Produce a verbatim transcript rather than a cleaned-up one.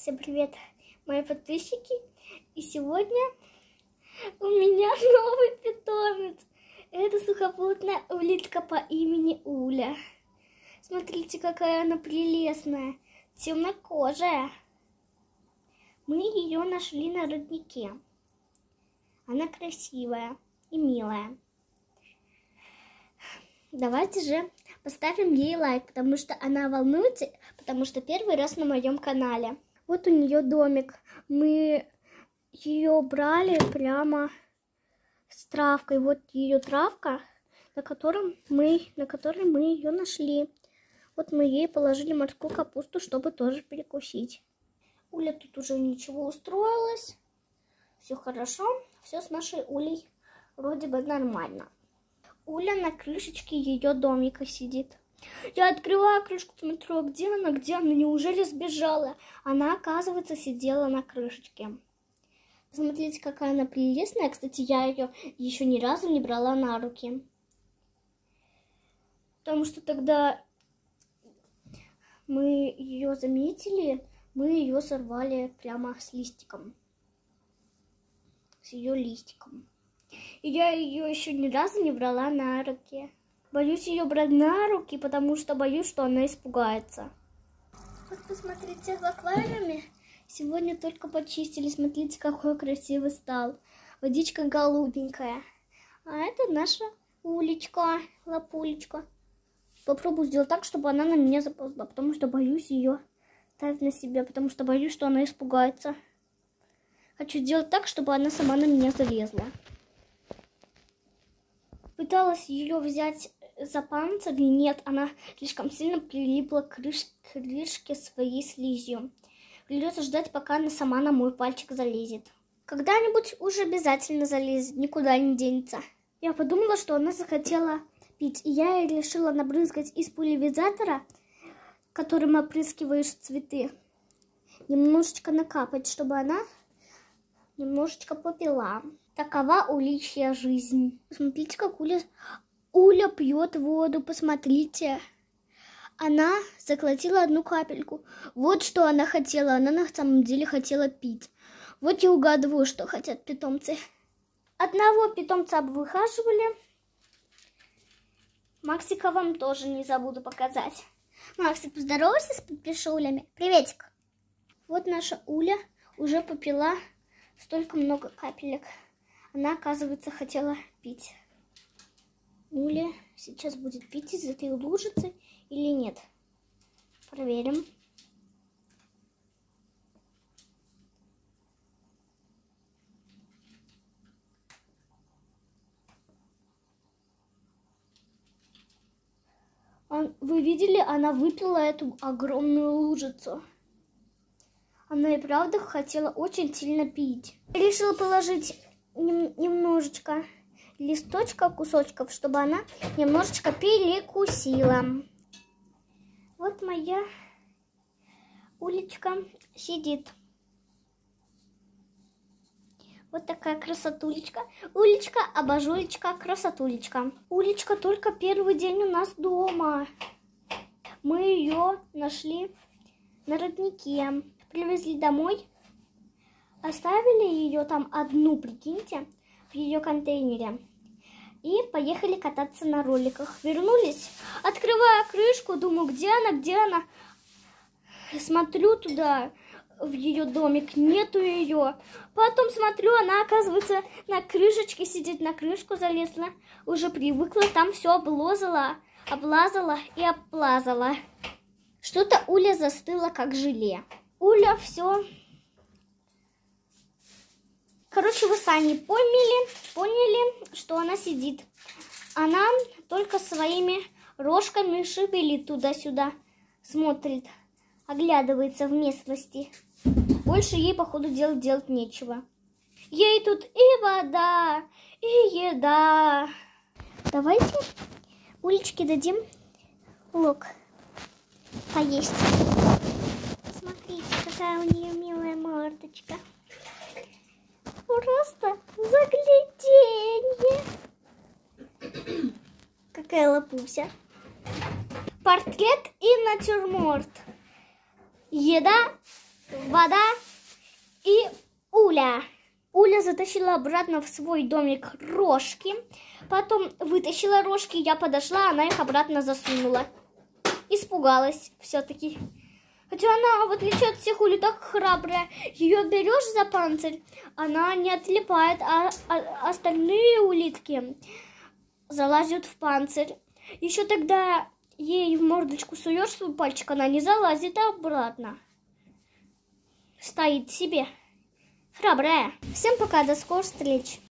Всем привет, мои подписчики. И сегодня у меня новый питомец. Это сухопутная улитка по имени Уля. Смотрите, какая она прелестная, темнокожая. Мы ее нашли на роднике. Она красивая и милая. Давайте же поставим ей лайк, потому что она волнуется, потому что первый раз на моем канале. Вот у нее домик. Мы ее брали прямо с травкой. Вот ее травка, на котором мы, на которой мы ее нашли. Вот мы ей положили морскую капусту, чтобы тоже перекусить. Уля тут уже ничего устроилась. Все хорошо. Все с нашей Улей вроде бы нормально. Уля на крышечке ее домика сидит. Я открываю крышку, смотрю, где она, где она, неужели сбежала? Она, оказывается, сидела на крышечке. Посмотрите, какая она прелестная. Кстати, я ее еще ни разу не брала на руки. Потому что тогда мы ее заметили, мы ее сорвали прямо с листиком. С ее листиком. И я ее еще ни разу не брала на руки. Боюсь ее брать на руки, потому что боюсь, что она испугается. Вот посмотрите, в аквариуме сегодня только почистили. Смотрите, какой красивый стал. Водичка голубенькая. А это наша Улечка, лапулечка. Попробую сделать так, чтобы она на меня заползла, потому что боюсь ее ставить на себя, потому что боюсь, что она испугается. Хочу сделать так, чтобы она сама на меня залезла. Пыталась ее взять за панцирь, нет, она слишком сильно прилипла к крыш... крышке своей слизью. Придется ждать, пока она сама на мой пальчик залезет. Когда-нибудь уже обязательно залезет, никуда не денется. Я подумала, что она захотела пить, и я ей решила набрызгать из пульверизатора, которым опрыскиваешь цветы, немножечко накапать, чтобы она немножечко попила. Такова уличья жизнь. Посмотрите, как Уля... Уля пьет воду, посмотрите. Она заколотила одну капельку. Вот что она хотела. Она на самом деле хотела пить. Вот я угадываю, что хотят питомцы. Одного питомца обвыхаживали. Максика вам тоже не забуду показать. Максик, поздоровайся с подпишулями. Приветик. Вот наша Уля уже попила столько много капелек. Она, оказывается, хотела пить. Уля сейчас будет пить из этой лужицы или нет? Проверим. Вы видели, она выпила эту огромную лужицу. Она и правда хотела очень сильно пить. Я решила положить нем немножечко листочка, кусочков, чтобы она немножечко перекусила. Вот моя Улечка сидит. Вот такая красотулечка. Улечка, обожулечка, красотулечка. Улечка только первый день у нас дома. Мы ее нашли на роднике. Привезли домой. Оставили ее там одну, прикиньте, в ее контейнере. И поехали кататься на роликах. Вернулись, открываю крышку, думаю, где она, где она. Смотрю туда, в ее домик, нету ее. Потом смотрю, она, оказывается, на крышечке сидит, на крышку залезла. Уже привыкла, там все облозала, облазала и облазала. Что-то Уля застыла, как желе. Уля все... Короче, вы сами поняли, поняли, что она сидит. Она только своими рожками шевелит туда-сюда, смотрит, оглядывается в местности. Больше ей, походу, делать, делать нечего. Ей тут и вода, и еда. Давайте Улечке дадим лук поесть. Смотрите, какая у нее милая мордочка. Просто загляденье. Какая лапуся. Портрет и натюрморт. Еда в вода и Уля. Уля затащила обратно в свой домик рожки. Потом вытащила рожки, я подошла, она их обратно засунула. Испугалась все-таки. Хотя она, в отличие от всех улиток, так храбрая. Ее берешь за панцирь, она не отлипает, а, а остальные улитки залазят в панцирь. Еще тогда ей в мордочку суешь свой пальчик, она не залазит обратно. Стоит себе. Храбрая. Всем пока, до скорых встреч.